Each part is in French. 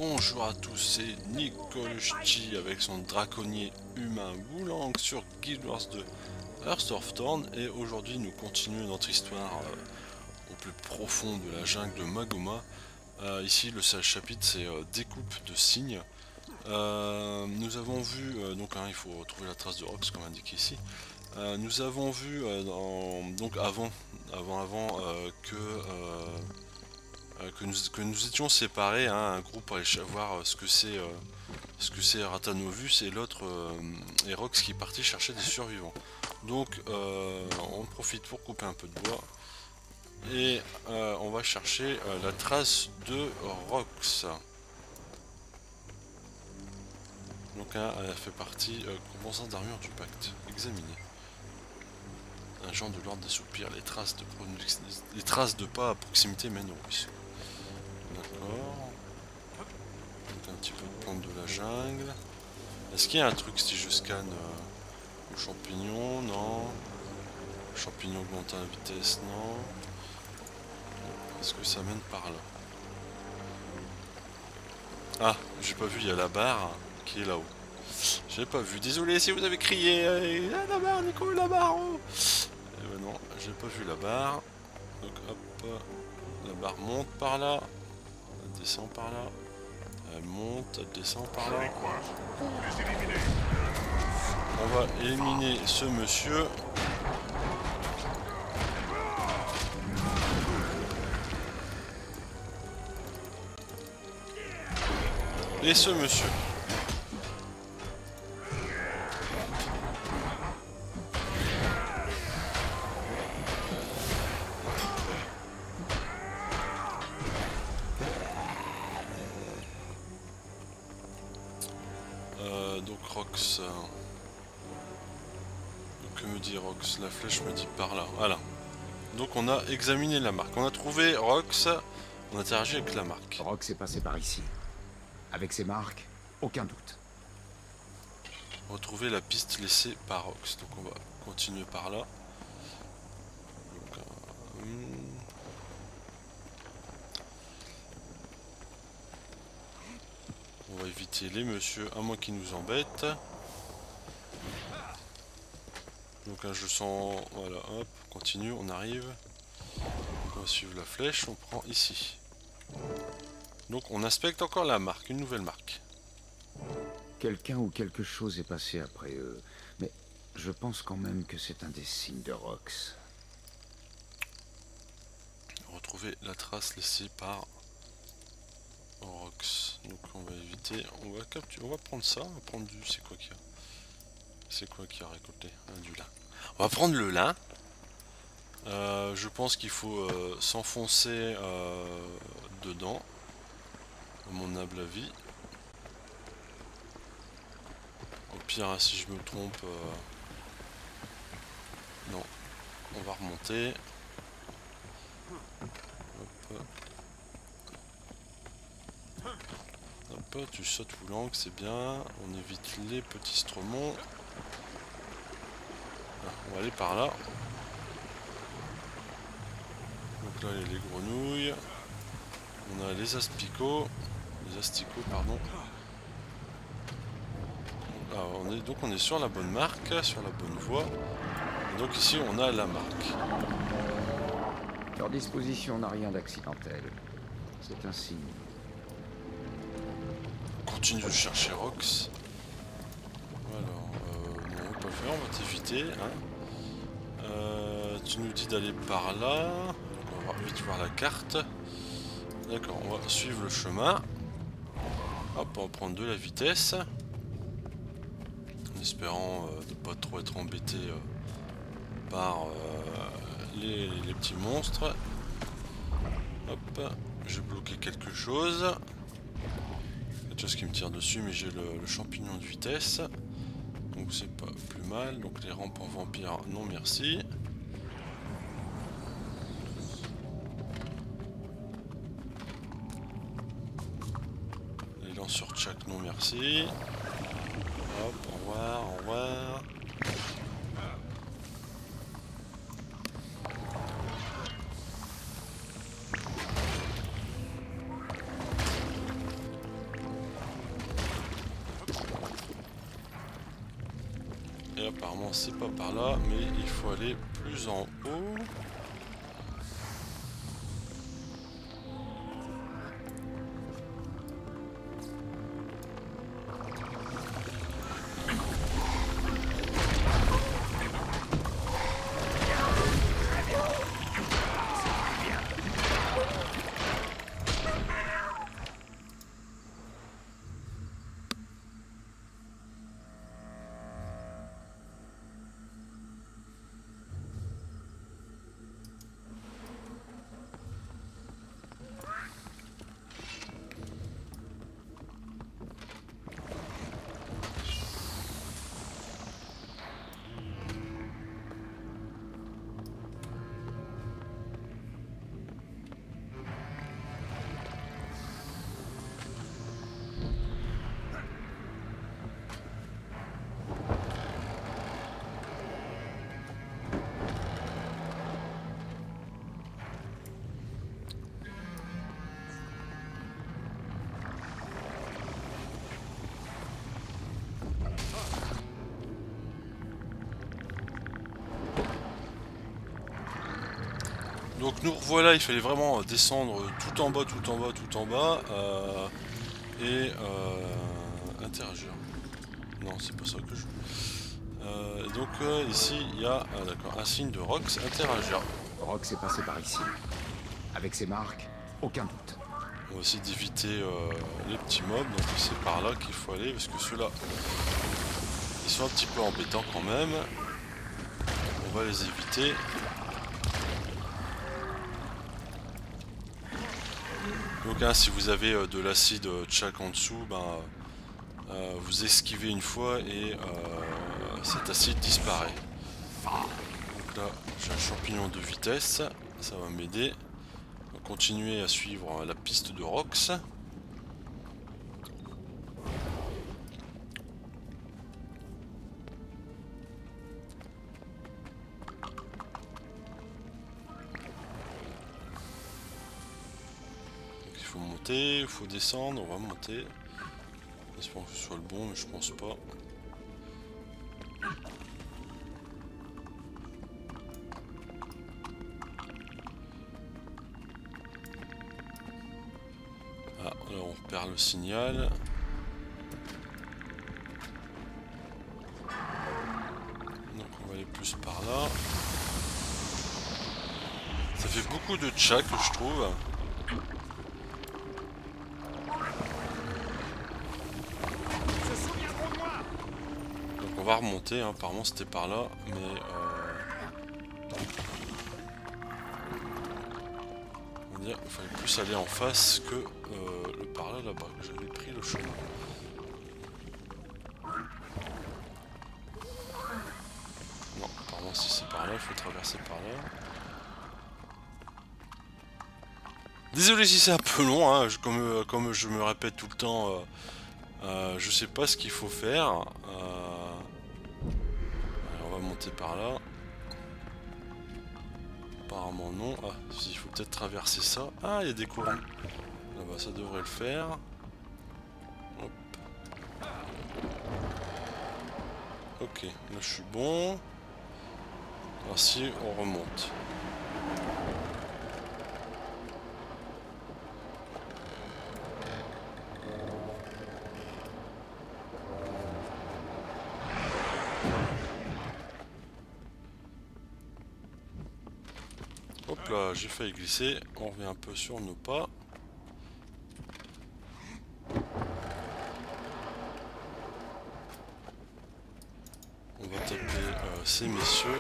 Bonjour à tous, c'est Nikolchi avec son draconnier humain Woolang sur Guild Wars 2 Hearth of Thorn, et aujourd'hui nous continuons notre histoire au plus profond de la jungle de Magoma. Ici le seul chapitre c'est découpe de signes. Nous avons vu, il faut retrouver la trace de Rox comme indiqué ici. Nous avons vu donc avant que nous étions séparés, hein, un groupe pour aller voir ce que c'est Ratanovus, et l'autre est Rox qui est parti chercher des survivants. Donc on profite pour couper un peu de bois et on va chercher la trace de Rox. Donc elle fait partie composante d'armure du pacte. Examiner. Un genre de l'ordre des soupirs, les traces de pas à proximité mènent au ruisseau. D'accord. Donc un petit peu de plante de la jungle. Est-ce qu'il y a un truc si je scanne le champignon? Non. Le champignon augmente la vitesse? Non. Est-ce que ça mène par là? Ah, j'ai pas vu, il y a la barre qui est là-haut. J'ai pas vu, désolé si vous avez crié la barre, Nico, la barre. Oh. Et ben non, j'ai pas vu la barre. Donc hop, la barre monte par là, elle descend par là, elle monte, elle descend par là. On va éliminer ce monsieur. Et ce monsieur. Donc Rox. Que me dit Rox? La flèche me dit par là. Voilà. Donc on a examiné la marque. On a trouvé Rox. On a interagi avec la marque. Rox est passé par ici. Avec ses marques, aucun doute. Retrouver la piste laissée par Rox. Donc on va continuer par là. Donc, on va éviter les messieurs, à moins qu'ils nous embêtent. Donc je sens... Voilà, hop, continue, on arrive. On va suivre la flèche, on prend ici. Donc on inspecte encore la marque, une nouvelle marque. Quelqu'un ou quelque chose est passé après eux. Mais je pense quand même que c'est un des signes de Rox. Retrouver la trace laissée par Rox. Donc on va éviter, on va capturer, on va prendre ça, on va prendre du... C'est quoi qu'il y a? C'est quoi qu'il y a récolté? Du lin. On va prendre le lin. Je pense qu'il faut s'enfoncer dedans, à mon humble avis. Au pire, hein, si je me trompe, non, on va remonter. Hop. Hop, tu sautes Woolang, c'est bien. On évite les petits stromons. On va aller par là. Donc là, il y a les grenouilles. On a les asticots. Pardon. Ah, on est sur la bonne marque, sur la bonne voie. Et donc ici, on a la marque. Leur disposition n'a rien d'accidentel. C'est un signe. On continue de chercher Rox. Alors, non, on va pas faire, on va t'éviter. Hein. Tu nous dis d'aller par là. Donc on va vite voir la carte. D'accord, on va suivre le chemin. Hop, on va prendre de la vitesse. En espérant ne pas trop être embêté par les petits monstres. Hop, j'ai bloqué quelque chose. Quelque chose qui me tire dessus, mais j'ai le champignon de vitesse. Donc c'est pas plus mal. Donc les rampes en vampire, non merci. Les lanceurs tchak, non merci. Hop, au revoir, au revoir. apparemment c'est pas par là, mais il faut aller plus en haut. Donc nous revoilà, il fallait vraiment descendre tout en bas, tout en bas, tout en bas et interagir. Non, c'est pas ça que je veux. Donc ici il y a d'accord, un signe de Rox, interagir. Rox est passé par ici. Avec ses marques, aucun doute. On va essayer d'éviter les petits mobs, donc c'est par là qu'il faut aller parce que ceux-là ils sont un petit peu embêtants quand même. On va les éviter. Donc hein, si vous avez de l'acide tchak en dessous, ben, vous esquivez une fois et cet acide disparaît. Donc là j'ai un champignon de vitesse, ça va m'aider. On va continuer à suivre la piste de Rox. Il faut monter, il faut descendre, on va monter. J'espère que ce soit le bon, mais je pense pas. Ah, là on perd le signal. Donc on va aller plus par là. Ça fait beaucoup de tchak, je trouve. On va remonter, hein. Apparemment c'était par là, mais on va dire qu'il fallait plus aller en face que le par là là-bas, que j'avais pris le chemin. Non, apparemment si c'est par là, il faut traverser par là. Désolé si c'est un peu long, hein, comme je me répète tout le temps, je sais pas ce qu'il faut faire. Alors on va monter par là. Apparemment non. Ah, il faut peut-être traverser ça. Ah, il y a des courants. Là-bas, ça devrait le faire. Hop. Ok, là je suis bon. Ainsi, on remonte. Hop là, j'ai failli glisser. On revient un peu sur nos pas. On va taper ces messieurs.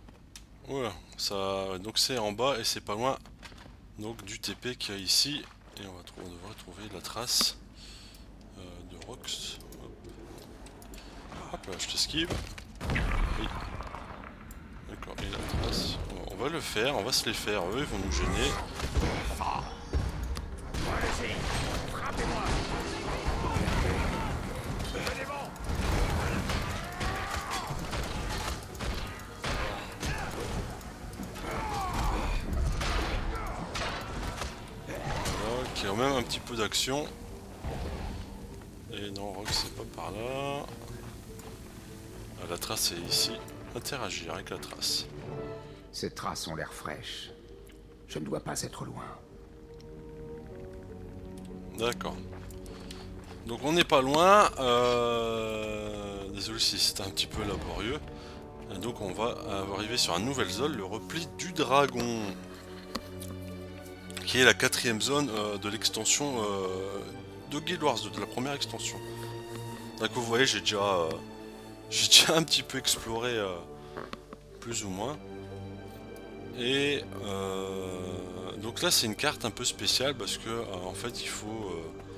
Voilà, ça, donc c'est en bas et c'est pas loin donc du TP qu'il y a ici. Et on devrait trouver la trace de Rox. Hop là, je t'esquive. Oui. D'accord, et la trace. On va le faire, on va se les faire. Eux, ils vont nous gêner. Voilà, qui a même un petit peu d'action. Et non, Rox, c'est pas par là. Ah, la trace est ici. Interagir avec la trace. Ces traces ont l'air fraîches. Je ne dois pas être loin. D'accord. Donc on n'est pas loin. Désolé si c'était un petit peu laborieux. Et donc on va arriver sur une nouvelle zone, le repli du dragon. Qui est la 4e zone de l'extension de Guild Wars 2, de la première extension. Donc vous voyez, j'ai déjà un petit peu exploré plus ou moins. Et donc là c'est une carte un peu spéciale parce que en fait il faut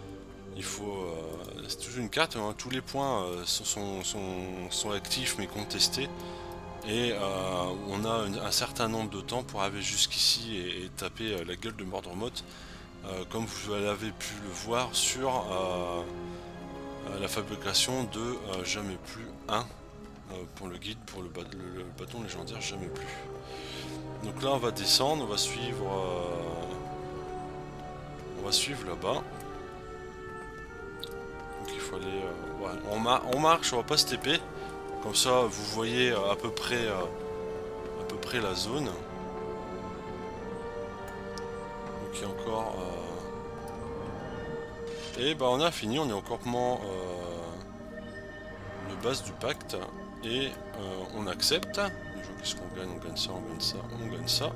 c'est toujours une carte, hein, tous les points sont actifs mais contestés. Et on a un certain nombre de temps pour arriver jusqu'ici et taper la gueule de Mordremoth, comme vous l'avez pu le voir sur la fabrication de Jamais Plus 1 pour le guide pour le bâton légendaire Jamais Plus. Donc là on va descendre, on va suivre là-bas. Donc il faut aller ouais, on marche, on va pas se TP. Comme ça vous voyez à peu près la zone. Donc il y a encore et bah on a fini, on est au campement de base du pacte et on accepte. Qu'est-ce qu'on gagne? On gagne ça, on gagne ça, on gagne ça.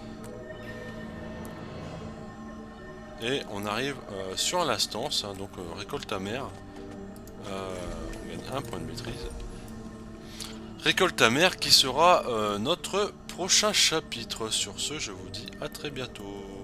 Et on arrive sur l'instance, hein, donc récolte amère. On gagne un point de maîtrise. Récolte amère qui sera notre prochain chapitre. Sur ce, je vous dis à très bientôt.